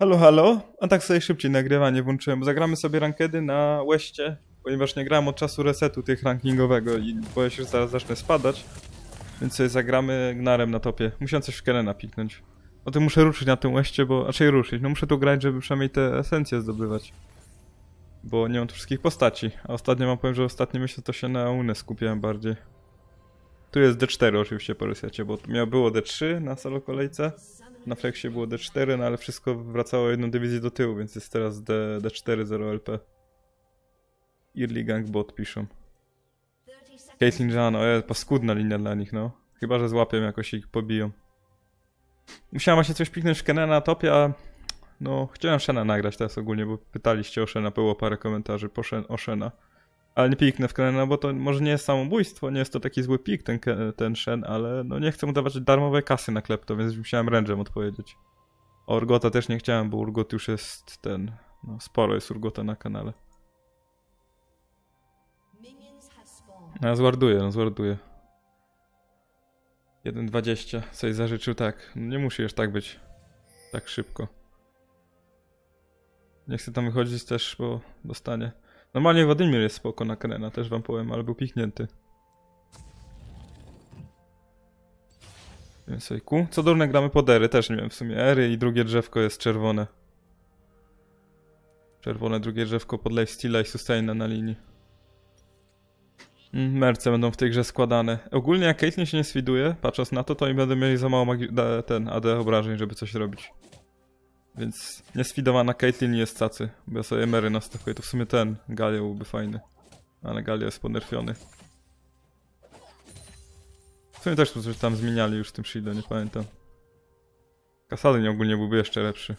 Halo, halo. A tak sobie szybciej nagrywanie włączyłem. Zagramy sobie rankedy na Westie, ponieważ nie grałem od czasu resetu tych rankingowego i boję się, że zaraz zacznę spadać. Więc sobie zagramy Gnarem na topie. Musiałem coś w Kenena piknąć. O tym muszę ruszyć na tym Westie, bo... Raczej ruszyć. No muszę tu grać, żeby przynajmniej te esencje zdobywać. Bo nie mam tu wszystkich postaci. A ostatnio wam powiem, że ostatnio myślę, to się na Unę skupiałem bardziej. Tu jest D4 oczywiście po resecie, bo było D3 na solo kolejce. Na flexie było D4, no ale wszystko wracało jedną dywizję do tyłu, więc jest teraz D4 0 LP. Early Gang Bot piszą. Caitlyn Jano, paskudna linia dla nich, no. Chyba, że złapią jakoś i ich pobiją. Musiałem się coś piknąć w Kenena na topie, a... No, chciałem Shena nagrać teraz ogólnie, bo pytaliście o Shena, było parę komentarzy o Shena. Ale nie piknę w Kenena, bo to może nie jest samobójstwo, nie jest to taki zły pik ten Shen, ale no nie chcę mu dawać darmowej kasy na klepto, więc musiałem range'em odpowiedzieć. O Urgota też nie chciałem, bo Urgot już jest ten... No sporo jest Urgota na kanale. No zwarduję. 1.20 coś zażyczył, tak. No, nie musi już tak być. Tak szybko. Nie chcę tam wychodzić też, bo dostanie. Normalnie Władimir jest spoko na Kenena, też wam powiem, ale był piknięty. Więc ojku. Co durne gramy pod ery, też nie wiem w sumie. Ery i drugie drzewko jest czerwone. Czerwone drugie drzewko pod lifesteala i sustaina na linii. Merce będą w tej grze składane. Ogólnie jak Caitlyn się nie sfiduje, patrząc na to, to oni będą mieli za mało ten AD obrażeń, żeby coś robić. Więc niesfidowana Caitlyn jest cacy, bo ja sobie Mary nastakuję. To w sumie ten Galio byłby fajny. Ale Galio jest ponerfiony. W sumie też coś tam zmieniali już w tym shieldzie, nie pamiętam. Kasadin ogólnie byłby jeszcze lepszy.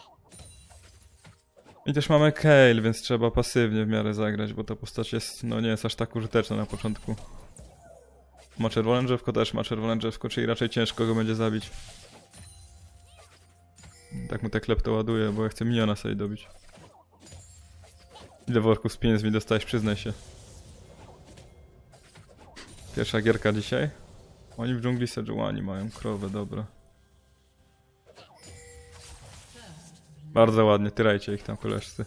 I też mamy Kayle, więc trzeba pasywnie w miarę zagrać, bo ta postać jest, no nie jest aż tak użyteczna na początku. Ma czerwone drzewko, też ma czerwone drzewko, czyli raczej ciężko go będzie zabić. Tak mu te klepto ładuje, bo ja chcę miniona sobie dobić. Ile worków z pieniędzmi dostałeś, przyznaj się. Pierwsza gierka dzisiaj. Oni w dżungli Sejuani mają krowę, dobra. Bardzo ładnie, tyrajcie ich tam, koleżcy.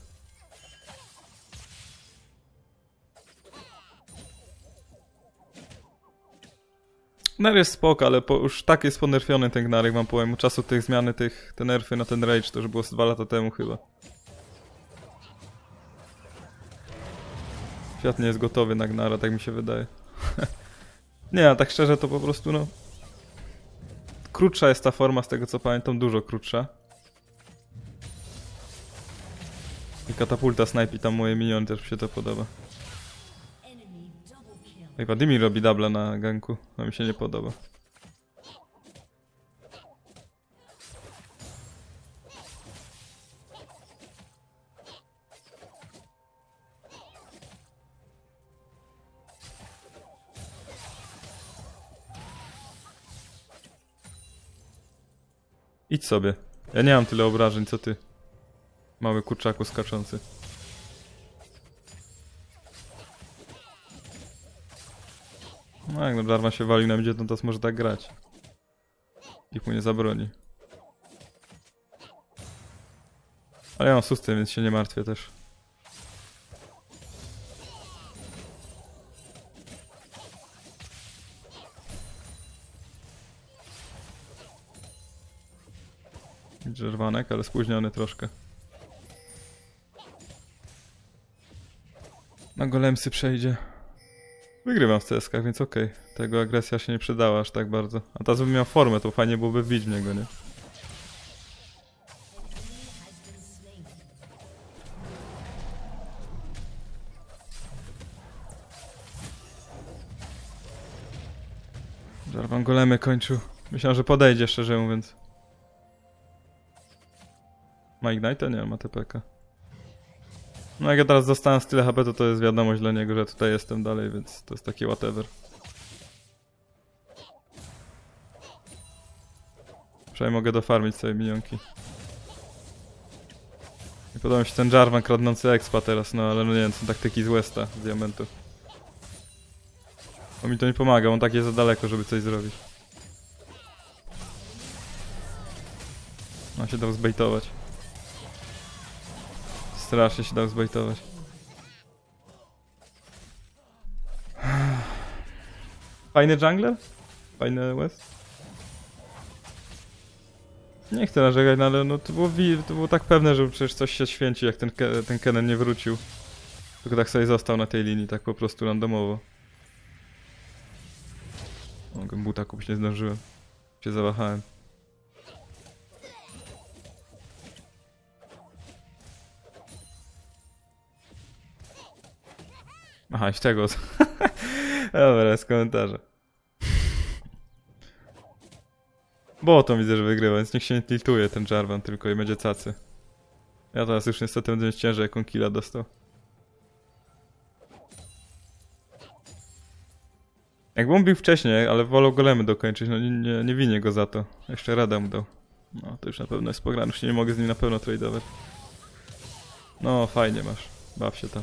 Gnar jest spoko, ale już tak jest ponerfiony ten Gnarek, wam powiem. Od czasu tych zmiany, te nerfy na ten rage, to już było 2 lata temu chyba. Świat nie jest gotowy na Gnara, tak mi się wydaje. Nie, a tak szczerze to po prostu no... Krótsza jest ta forma, z tego co pamiętam, dużo krótsza. I katapulta snajpi tam moje miniony, też mi się to podoba. Jak Władimir robi dubla na ganku, to mi się nie podoba. Idź sobie. Ja nie mam tyle obrażeń, co ty. Mały kurczaku skaczący. No jak no Jarvan się walił na mnie, no to może tak grać. Nikt mu nie zabroni. Ale ja mam sustę, więc się nie martwię też. Jarvanek, ale spóźniony troszkę. Na golemsy przejdzie. Wygrywam w CS-kach, więc okej. Tego agresja się nie przydała aż tak bardzo. A teraz bym miał formę, to fajnie byłoby wbić w niego, nie? Jarvan golemy kończył. Myślałem, że podejdzie, szczerze mówiąc. Ma Ignite? Nie, ma TPK. No jak ja teraz dostałem tyle HP, to jest wiadomość dla niego, że tutaj jestem dalej, więc to jest takie whatever. Przynajmniej mogę dofarmić sobie minionki. I podoba mi się ten Jarvan kradnący expa teraz, no ale no nie wiem, są taktyki z Westa, z diamentu. On mi to nie pomaga, on tak jest za daleko, żeby coś zrobić. Ma się dał zbejtować. Strasznie się dał zbejtować. Fajny jungler? Fajny West? Nie chcę narzekać, no ale no to było tak pewne, że przecież coś się święci, jak ten Kennen nie wrócił. Tylko tak sobie został na tej linii, tak po prostu randomowo. Mogę buta kupić, nie zdążyłem. Się zawahałem. Aha, i w tego. Dobra, z komentarza. Bo to widzę, że wygrywa, więc niech się nie tiltuje ten Jarvan tylko i będzie cacy. Ja teraz już niestety będę mieć ciężej, jaką killa dostał. Jakby on bił wcześniej, ale wolał golemy dokończyć, no nie winię go za to. Jeszcze radę mu dał. No to już na pewno jest pograny, już nie mogę z nim na pewno tradeować. No fajnie masz, baw się tam.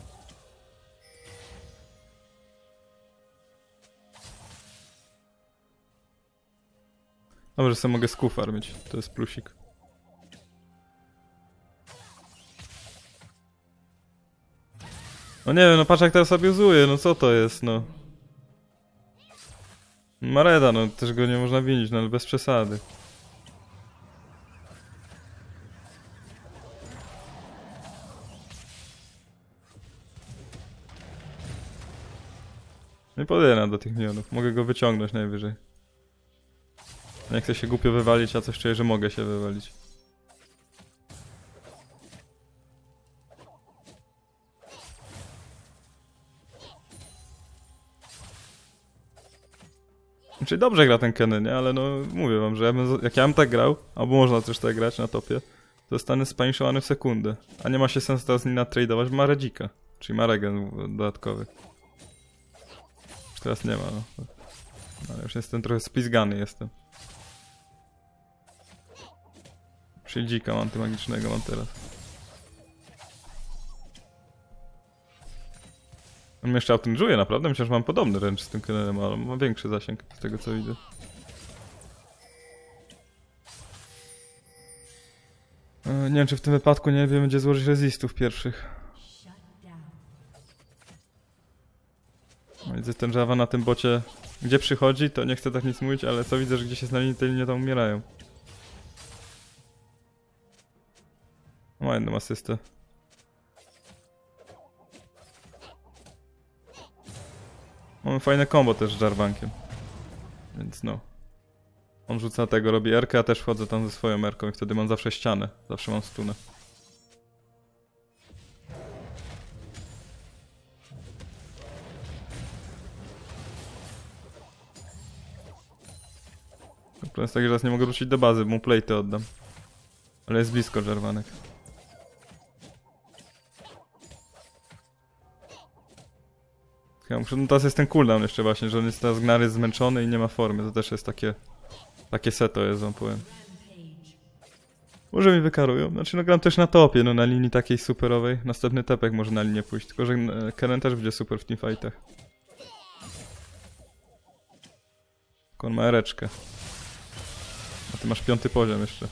Dobrze, że sobie mogę sku farmić, to jest plusik. No nie wiem, no patrz jak teraz abuzuje, no co to jest, no. Mareda, no też go nie można winić, no ale bez przesady. Nie podejdę do tych minionów, mogę go wyciągnąć najwyżej. Nie chcę się głupio wywalić, a coś czuję, że mogę się wywalić. Czyli dobrze gra ten Kennen, nie? Ale no mówię wam, że jak ja bym tak grał, albo można też tak grać na topie, to zostanę spanishowany w sekundę. A nie ma się sensu teraz z nim natradować, bo ma Redzika. Czyli ma regen dodatkowy. Już teraz nie ma, no. Ale już jestem trochę spizgany jestem. Shieldzika antymagicznego mam teraz. On mnie jeszcze outrange'uje naprawdę, myślę, że mam podobny wręcz z tym Kennenem, ale ma większy zasięg z tego co widzę. Nie wiem, czy w tym wypadku nie wiem, gdzie złożyć resistów pierwszych. No, widzę ten Java na tym bocie, gdzie przychodzi, to nie chcę tak nic mówić, ale co widzę, że gdzieś jest na linii, te linie tam umierają. Ma jedną asystę. Mamy fajne combo też z Jarvankiem. Więc no. On rzuca tego, robi R-kę, ja też wchodzę tam ze swoją R-ką i wtedy mam zawsze ścianę. Zawsze mam stunę. Problem jest taki, że teraz nie mogę wrócić do bazy, bo mu plate'y oddam. Ale jest blisko Jarvanek. Ja muszę, no teraz jest ten cooldown jeszcze właśnie, że on jest teraz gnary zmęczony i nie ma formy. To też jest takie seto jest, wam powiem. Może mi wykarują. Znaczy no gram też na topie, no na linii takiej superowej. Następny tepek może na linię pójść, tylko że Kennen też będzie super w teamfightach. Tylko on ma ereczkę. A ty masz 5. poziom jeszcze.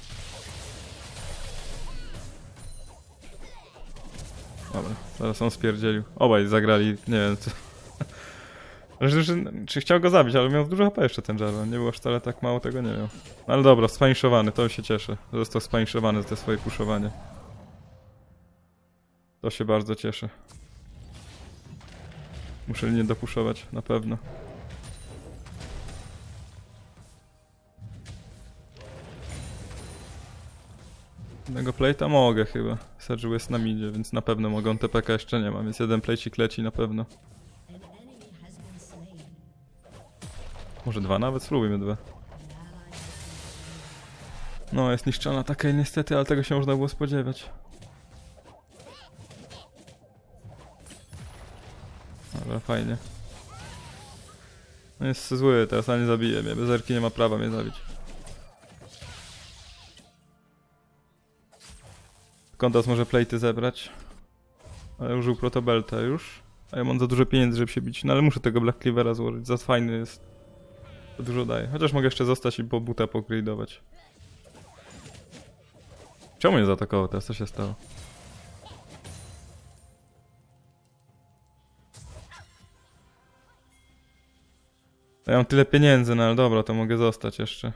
Dobra, zaraz on spierdzielił. Obaj zagrali, nie wiem co. Czy chciał go zabić, ale miał dużo HP jeszcze ten Jarvan. Nie było wcale tak mało, tego nie miał. No ale dobra, spanishowany, to się cieszę. Został spanishowany za te swoje puszowanie. To się bardzo cieszę. Muszę nie dopuszować, na pewno. Jednego plate'a mogę chyba. Sergiu jest na midzie, więc na pewno mogę. On TPK jeszcze nie ma, więc jeden plate'ik leci na pewno. Może 2 nawet? Spróbujmy 2. No, jest niszczona taka niestety, ale tego się można było spodziewać. Dobra, fajnie. No jest zły, teraz nie zabije mnie. Bez erki nie ma prawa mnie zabić. Kontas może plate'y zebrać. Ale użył protobelta już. A ja mam za dużo pieniędzy, żeby się bić. No ale muszę tego Black Cleavera złożyć. Za fajny jest. To dużo daje. Chociaż mogę jeszcze zostać i po buta pogridować. Czemu mnie zaatakował teraz? Co się stało? Ja mam tyle pieniędzy, no ale dobra, to mogę zostać jeszcze.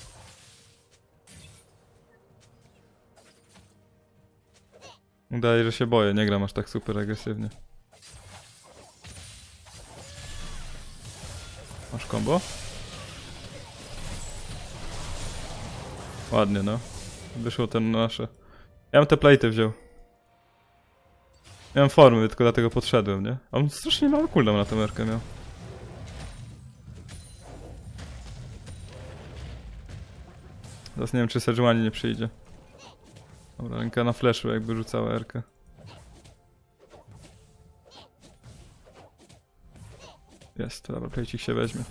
Udaje, że się boję, nie gram aż tak super agresywnie. Masz combo? Ładnie, no. Wyszło ten nasze. Ja bym te plate wziął. Miałem formy, tylko dlatego podszedłem, nie? A on strasznie mały cooldown na tę merkę miał. Teraz nie wiem, czy Sejuani nie przyjdzie. Dobra, ręka na flashu, jakby rzucała erkę. Jest, dobra, plejcik się weźmie.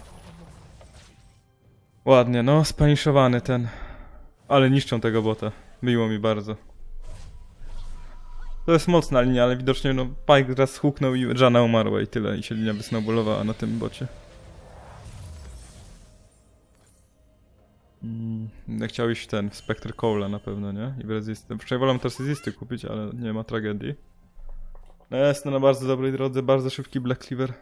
Ładnie, no, spaniszowany ten. Ale niszczą tego bota. Miło mi bardzo. To jest mocna linia, ale widocznie no Pike raz huknął i Janna umarła i tyle. I się linia wysnowballowała na tym bocie. Chciał iść ten, w Spectre Cole'a na pewno, nie? I w Resisty. Wczoraj wolałem też Resisty kupić, ale nie ma tragedii. No jest na bardzo dobrej drodze, bardzo szybki Black Cleaver.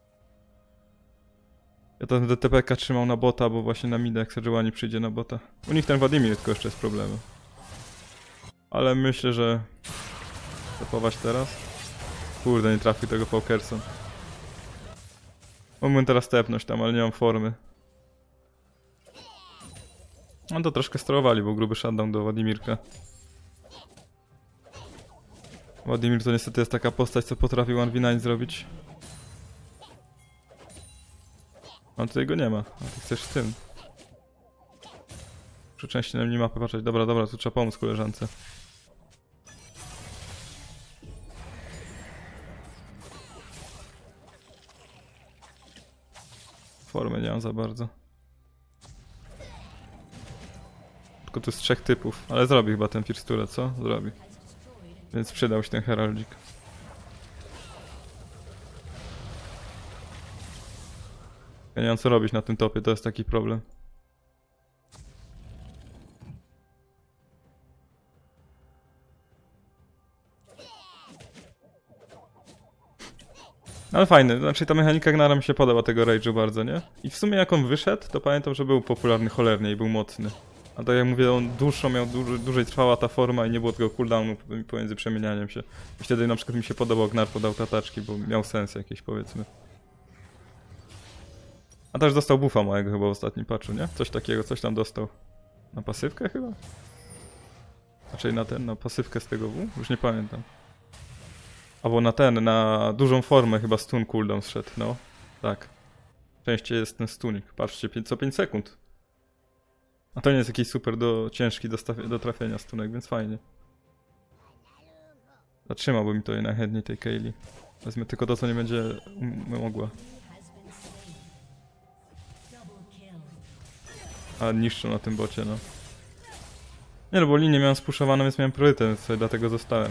Ja ten DTPK trzymał na bota, bo właśnie na mida jak Sejuani przyjdzie na bota. U nich ten Władimir tylko jeszcze jest problemem. Ale myślę, że... Tepować teraz? Kurde, nie trafił tego Paukerson. Mógłbym teraz tepnąć tam, ale nie mam formy. No to troszkę sterowali, bo gruby shutdown do Władimirka. Władimir to niestety jest taka postać, co potrafi 1v9 zrobić. A tutaj go nie ma. A ty chcesz z tym. Muszę częściej na minimapę patrzeć. Dobra, dobra, tu trzeba pomóc koleżance. Formy nie mam za bardzo. Tylko tu jest 3 typów. Ale zrobi chyba ten Firstura, co? Zrobi. Więc przydał się ten Heraldzik. Ja nie mam co robić na tym topie, to jest taki problem. Ale fajny, znaczy ta mechanika Gnara mi się podoba tego rage'u bardzo, nie? I w sumie jak on wyszedł, to pamiętam, że był popularny cholernie i był mocny. A tak jak mówię, on dłuższą miał, dłużej trwała ta forma i nie było tego cooldownu pomiędzy przemienianiem się. I wtedy na przykład mi się podobał Gnar podał tataczki, bo miał sens jakiś, powiedzmy. A też dostał buffa mojego chyba w ostatnim patchu, nie? Coś takiego, coś tam dostał. Na pasywkę chyba? Raczej na pasywkę z tego W? Już nie pamiętam. Albo na dużą formę chyba stun cooldown zszedł, no. Tak. Częściej jest ten stunik. Patrzcie, co 5 sekund. A to nie jest jakiś super ciężki do trafienia stunek, więc fajnie. Zatrzymałby mi to najchętniej tej Kaylee. Wezmę tylko to, co nie będzie mogła. A niszczą na tym bocie, no. Nie no, bo linię miałem spuszowaną, więc miałem priorytet, więc sobie dlatego zostałem.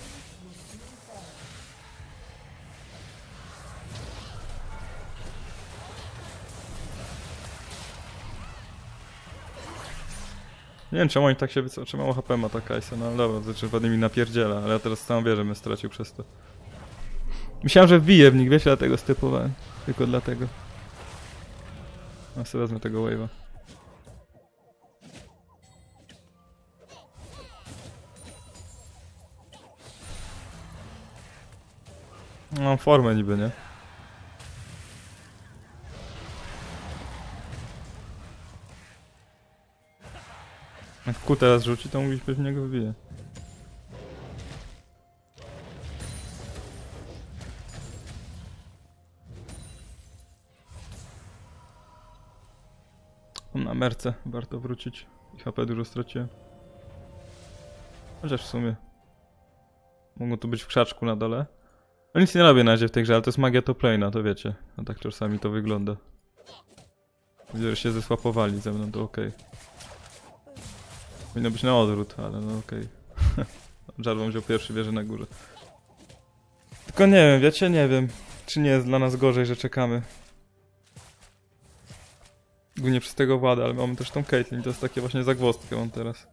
Nie wiem czemu oni tak się czy mało HP ma ta Kai'Sa, no ale dobra, to znaczy ładnie mi napierdziela, ale ja teraz całą wieżę bym stracił przez to. Myślałem, że wbiję w nich, wiesz, dlatego stypowałem. Tylko dlatego. A sobie wezmę tego wave'a. Mam formę niby, nie? Jak Q teraz rzuci, to mówisz, że w niego wbije. Na merce warto wrócić. I HP dużo straciłem. Chociaż w sumie mogą tu być w krzaczku na dole. No nic nie robię na razie w tej grze, ale to jest magia top lane'a, to wiecie. No tak czasami to wygląda. Widzę, że się zesłapowali ze mną, to okej. Powinno być na odwrót, ale no okej. Jarvan wziął pierwszy wieżę na górze. Tylko nie wiem, wiecie, nie wiem. Czy nie jest dla nas gorzej, że czekamy. Głównie przez tego Włada, ale mamy też tą Caitlyn, to jest takie właśnie zagwozdkę mam teraz.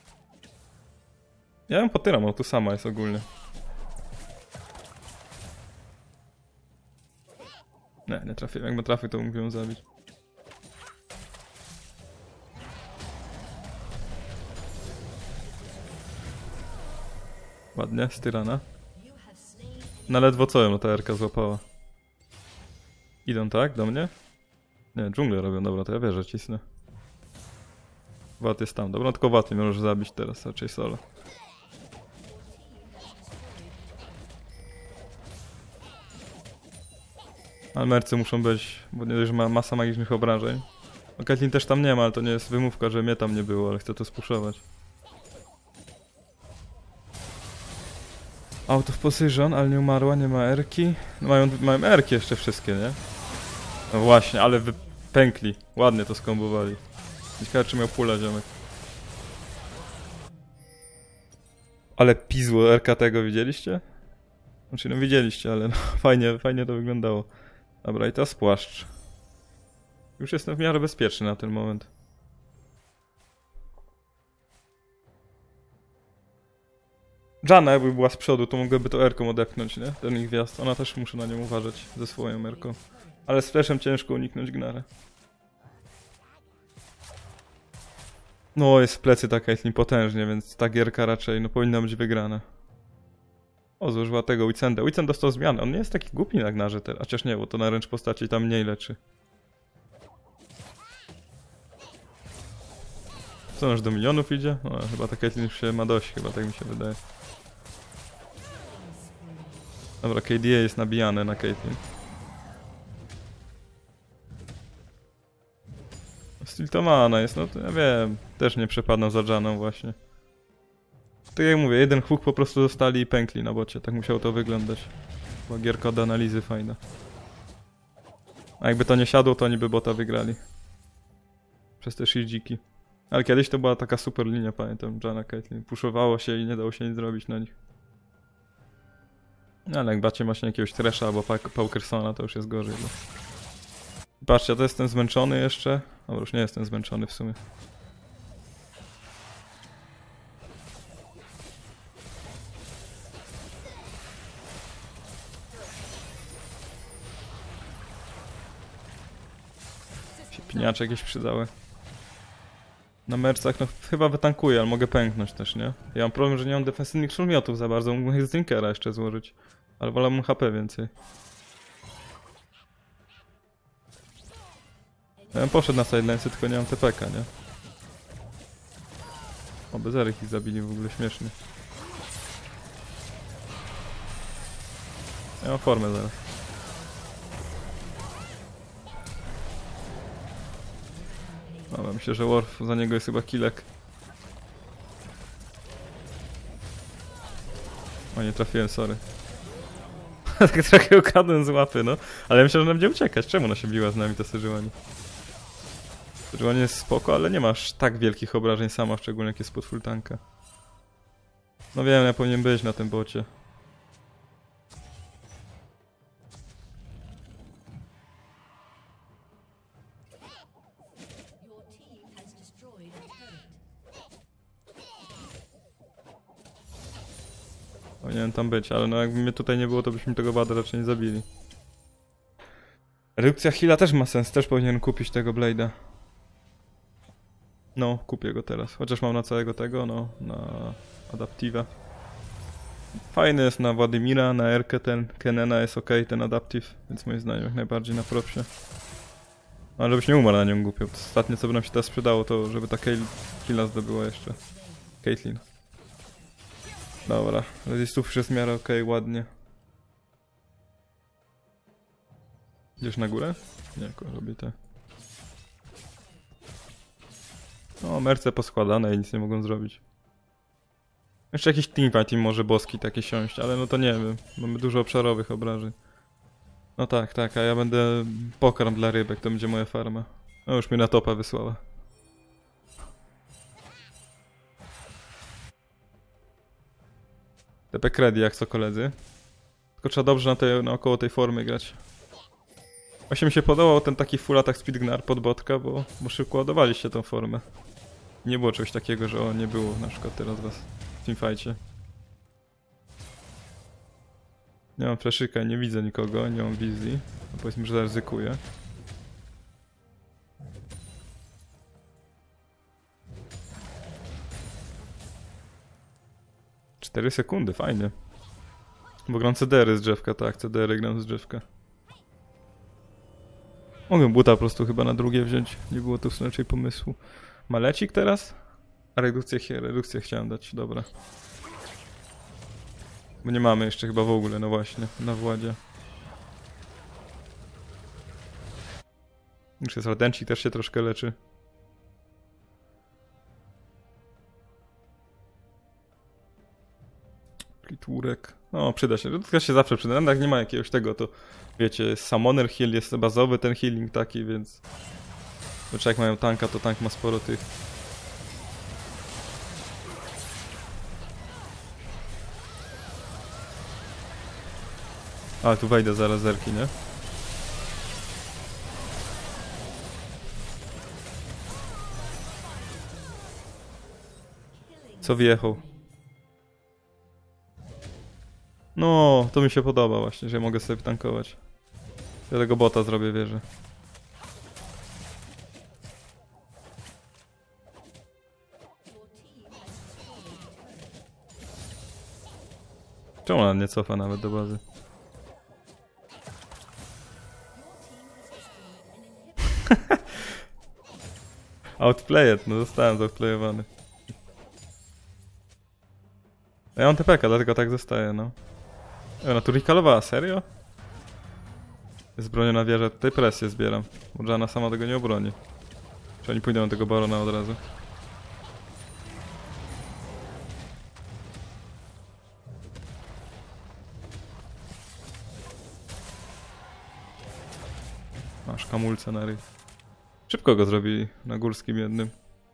Ja ją potyram, bo tu sama jest ogólnie. Nie trafiłem, jakby trafił, to mógłbym ją zabić. Ładnie, z tyrana. No ledwo co ją ta Erka złapała. Idą tak do mnie? Nie, dżunglę robią, dobra, to ja wierzę, cisnę. Wat jest tam, dobra, tylko Waty mnie możesz zabić teraz, raczej solo. Ale mercy muszą być, bo nie dość, że ma masa magicznych obrażeń. No Caitlyn też tam nie ma, ale to nie jest wymówka, że mnie tam nie było, ale chcę to spuszować. Out of position, ale nie umarła, nie ma Erki. No mają Erki jeszcze wszystkie, nie? No właśnie, ale wypękli. Ładnie to skombowali. Ciekawe, czy miał pula ziomek. Ale pizło Erka tego widzieliście? Znaczy no widzieliście, ale no, fajnie to wyglądało. Dobra, i teraz płaszcz. Już jestem w miarę bezpieczny na ten moment. Janna jakby była z przodu, to mogłaby to Erką odepchnąć, nie? Ten ich wjazd. Ona też muszę na nią uważać ze swoją Erką. Ale z fleszem ciężko uniknąć Gnara. No, jest w plecy ta Caitlyn potężnie, więc ta gierka raczej no, powinna być wygrana. O, zużyła tego Witsenda. Witsend dostał zmianę. On nie jest taki głupi na Gnarze teraz. Chociaż nie, bo to na ręcz postaci tam mniej leczy. Co, nasz do minionów idzie? No, chyba ta Caitlyn już się ma dość, chyba tak mi się wydaje. Dobra, KDA jest nabijane na Caitlyn. Stiltowana jest, no to ja wiem. Też nie przepadną za Janną właśnie. Tak jak mówię, jeden hook po prostu dostali i pękli na bocie. Tak musiało to wyglądać. Była gierka od analizy fajna. A jakby to nie siadło, to oni by bota wygrali. Przez te shieldziki. Ale kiedyś to była taka super linia, pamiętam, Janna Caitlyn. Puszowało się i nie dało się nic zrobić na nich. Ale jak bacie właśnie jakiegoś Thrasha albo Paukersona, to już jest gorzej. Bo... Patrzcie, ja to jestem zmęczony jeszcze. Dobra, już nie jestem zmęczony w sumie. Się piniacze jakieś przydały. Na mercach, no chyba wytankuję, ale mogę pęknąć też, nie? Ja mam problem, że nie mam defensywnych szulmiotów za bardzo, mógłbym z Drinkera jeszcze złożyć. Ale wolałbym HP więcej. Ja bym poszedł na sidelinesy, tylko nie mam TPK, nie? O, bezerych ich zabili, w ogóle śmiesznie. Ja mam formę zaraz. Dobra, myślę, że Worf za niego jest chyba killek. O, nie trafiłem, sorry. Tak trochę ukradłem z łapy, no. Ale myślę, że ona będzie uciekać. Czemu ona się biła z nami, ta Sejuani? Sejuani jest spoko, ale nie masz tak wielkich obrażeń sama, szczególnie jak jest pod full tanka. No wiem, ja powinien być na tym bocie. Powinienem tam być, ale no jakby mnie tutaj nie było, to byśmy tego Bada raczej nie zabili. Redukcja heala też ma sens, też powinien kupić tego Blade'a. No, kupię go teraz. Chociaż mam na całego tego, no, na Adaptive'a. Fajny jest na Władimira, na Erkę ten, Kenena jest ok, ten Adaptive, więc moim zdaniem jak najbardziej na propsie. No, ale żebyś nie umarł na nią głupio. Ostatnie co by nam się teraz przydało, to żeby ta killa zdobyła jeszcze. Caitlyn. Dobra, resistów już jest w miarę okej, ładnie. Idziesz na górę? Nie, robię te. No, merce poskładane i nic nie mogą zrobić. Jeszcze jakiś teamfight im może boski takie siąść, ale no to nie wiem. Mamy dużo obszarowych obrażeń. No tak, tak, a ja będę pokarm dla rybek, to będzie moja farma. No już mnie na topa wysłała. TP Ready jak co koledzy. Tylko trzeba dobrze naokoło tej formy grać. Właśnie mi się podobał ten taki full attack speed gnar pod botka, bo szybko ładowaliście tą formę. Nie było czegoś takiego, że o, nie było na przykład teraz was w teamfightcie. Nie mam flaszyka, nie widzę nikogo, nie mam wizji. No powiedzmy, że zaryzykuję. 4 sekundy, fajnie. Bo gram CDR-y z drzewka, tak, CDR-y gram z drzewka. Mogłem buta po prostu chyba na drugie wziąć, nie było tu raczej pomysłu. Malecik teraz? A redukcję chciałem dać, dobra. Bo nie mamy jeszcze chyba w ogóle, no właśnie, na Władzie. Już jest Radencik, też się troszkę leczy. Plitwórek. No, przyda się. Redukcja się zawsze przyda. Jak nie ma jakiegoś tego, to wiecie, jest Summoner Heal, jest bazowy ten healing taki, więc... Znaczy jak mają tanka, to tank ma sporo tych... Ale tu wejdę zaraz zerki, nie? Co wjechał? No, to mi się podoba właśnie, że ja mogę sobie tankować. Ja tego bota zrobię, wierzę. Czemu ona nie cofa nawet do bazy? Outplayed, no zostałem zoutplayowany. Ja mam TPK, dlatego tak zostaje, no. Ona tu rekalowała, serio? Jest broniona wieża, tutaj presję zbieram. Bo Janna sama tego nie obroni. Czy oni pójdą do tego barona od razu? Masz kamulce na ryj. Szybko go zrobili na górskim jednym.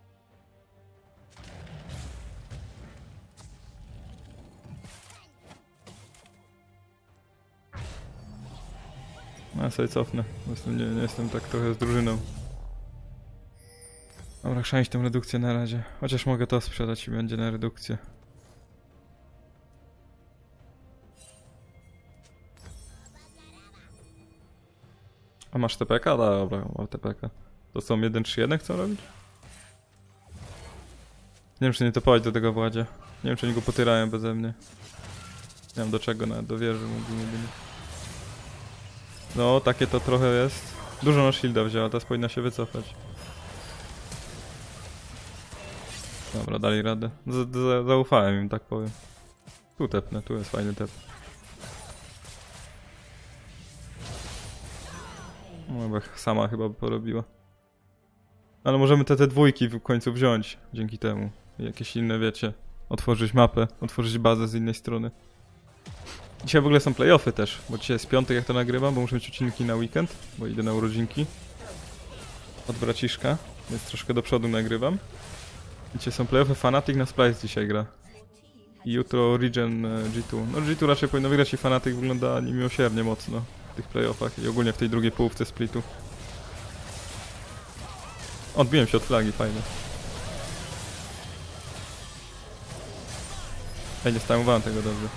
No, ja sobie cofnę. Nie jestem tak trochę z drużyną. Dobra, chrzanić tę redukcję na razie. Chociaż mogę to sprzedać i będzie na redukcję. A masz TPK? Dobra, mam TPK. To są 1-3-1 chcą robić? Nie wiem, czy nie topować do tego Władzie. Nie wiem, czy oni go potyrają beze mnie. Nie wiem do czego, nawet do wieży mógłbym jedynie. No, takie to trochę jest. Dużo na shielda wzięła, teraz powinna się wycofać. Dobra, dali radę. Zaufałem im, tak powiem. Tu tepnę, tu jest fajny tep. No, bo sama chyba by porobiła. Ale możemy te dwójki w końcu wziąć dzięki temu. I jakieś inne, wiecie, otworzyć mapę, otworzyć bazę z innej strony. Dzisiaj w ogóle są playoffy też, bo dzisiaj jest piątek jak to nagrywam, bo muszę mieć odcinki na weekend, bo idę na urodzinki. Od braciszka, więc troszkę do przodu nagrywam. Dzisiaj są playoffy, Fnatic na Splice dzisiaj gra. I jutro Regen G2. No G2 raczej powinno wygrać i Fnatic wygląda niemiłosiernie mocno w tych playoffach i ogólnie w tej drugiej połówce splitu. Odbiłem się od flagi, fajnie. Ej, nie stajmowałem tego dobrze.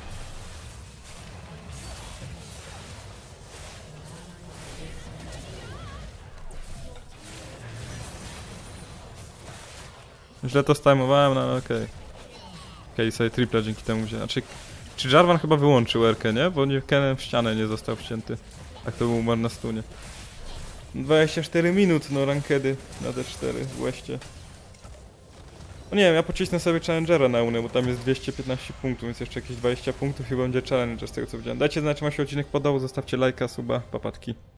Źle to stajmowałem, no okej. Okej, sobie triple dzięki temu wziąłem. Znaczy, czy Jarvan chyba wyłączył Erkę, nie? Bo Kennen w ścianę nie został wcięty. Tak to był umarł na stunie. 24 minut, no rankedy na D4 w Łeście. No nie wiem, ja pocisnę sobie Challengera na Unę, bo tam jest 215 punktów, więc jeszcze jakieś 20 punktów i będzie Challenger z tego co widziałem. Dajcie znać, czy wam się odcinek podobał, zostawcie lajka, suba, papatki.